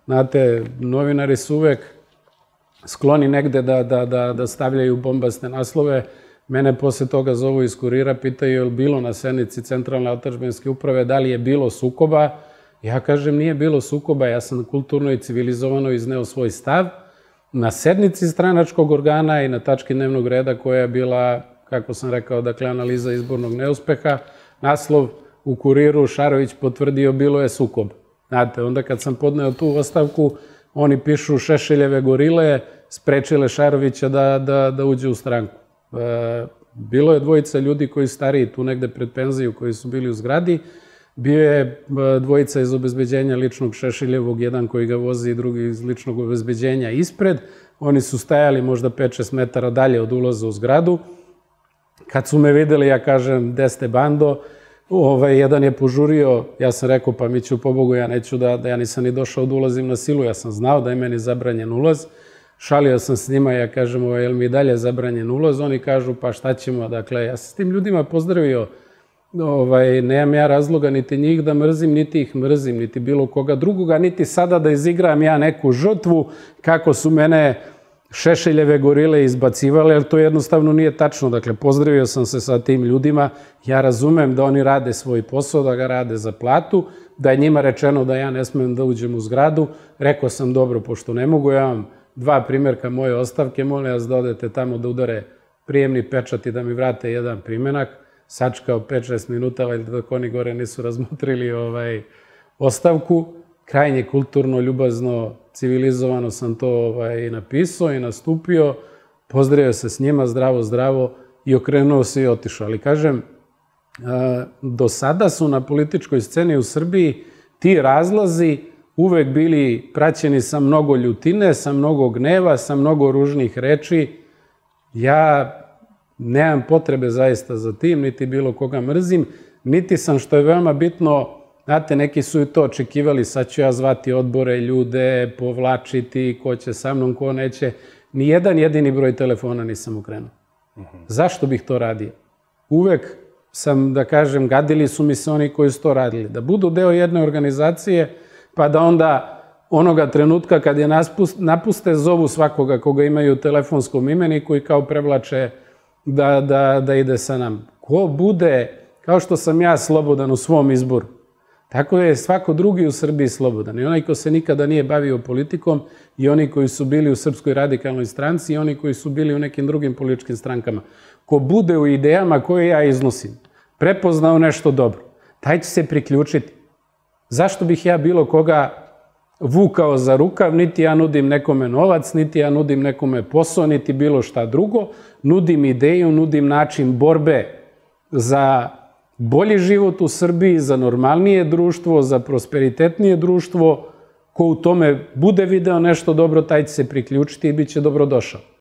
Znate, novinari su uvek skloni negde da stavljaju bombaste naslove. Mene posle toga zovu iz Kurira, pitaju je li bilo na sednici Centralne otadžbinske uprave, da li je bilo sukoba. Ja kažem, nije bilo sukoba, ja sam kulturno i civilizovano izneo svoj stav. Na sednici stranačkog organa i na tački dnevnog reda koja je bila, kako sam rekao, dakle, analiza izbornog neuspeha, naslov u Kuriru, Šarović potvrdio, bilo je sukob. Znate, onda kad sam podneo tu ostavku, oni pišu Šešeljeve gorile, sprečile Šarovića da uđe u stranku. Bilo je dvojica ljudi koji stariji, tu negde pred penziju, koji su bili u zgradi. Bio je dvojica iz obezbeđenja ličnog Šešeljevog, jedan koji ga vozi i drugi iz ličnog obezbeđenja ispred. Oni su stajali možda 5-6 metara dalje od ulaza u zgradu. Kad su me videli, ja kažem, gde ste bando? Jedan je požurio, ja sam rekao, pa Miću, pobogu, ja neću ja nisam ni došao da ulazim na silu, ja sam znao da je meni zabranjen ulaz. Šalio sam s njima, ja kažem, je li mi dalje zabranjen ulaz? Oni kažu, pa šta ćemo? Dakle, ja sam s tim ljudima pozdravio, nemam ja razloga niti njih da mrzim, niti ih mrzim, niti bilo koga drugoga, niti sada da izigram ja neku žrtvu, kako su mene Šešeljeve gorile izbacivale, jer to jednostavno nije tačno. Dakle, pozdravio sam se sa tim ljudima, ja razumem da oni rade svoj posao, da ga rade za platu, da je njima rečeno da ja ne smem da uđem u zgradu. Rekao sam, dobro, pošto ne mogu, ja vam 2 primjerka moje ostavke, molim vas da odete tamo da udare prijemni pečat i da mi vrate jedan primenak. Sačkao 5-6 minuta, ali dok oni gore nisu razmotrili ostavku. Krajnje kulturno, ljubazno, civilizovano sam to napisao i nastupio. Pozdravio se s njima, zdravo, zdravo, i okrenuo se i otišao. Ali kažem, do sada su na političkoj sceni u Srbiji ti razlazi uvek bili praćeni sa mnogo ljutine, sa mnogo gneva, sa mnogo ružnih reči. Ja nemam potrebe zaista za tim, niti bilo koga mrzim, niti sam, što je veoma bitno, znate, neki su i to očekivali, sad ću ja zvati odbore, ljude, povlačiti, ko će sa mnom, ko neće. Nijedan jedini broj telefona nisam okrenuo. Zašto bih to radio? Uvek sam, da kažem, gadili su mi se oni koji su to radili. Da budu deo jedne organizacije, pa da onda onoga trenutka kad je napuste, zovu svakoga koga imaju u telefonskom imeniku i kao prevlače da ide sa nam. Ko bude, kao što sam ja slobodan u svom izboru, tako je svako drugi u Srbiji slobodan. I onaj ko se nikada nije bavio politikom, i oni koji su bili u Srpskoj radikalnoj stranci, i oni koji su bili u nekim drugim političkim strankama. Ko bude u idejama koje ja iznosim, prepoznao nešto dobro, taj će se priključiti. Zašto bih ja bilo koga vukao za rukav, niti ja nudim nekome novac, niti ja nudim nekome posao, niti bilo šta drugo. Nudim ideju, nudim način borbe za bolji život u Srbiji, za normalnije društvo, za prosperitetnije društvo. Ko u tome bude video nešto dobro, taj će se priključiti i bit će dobrodošao.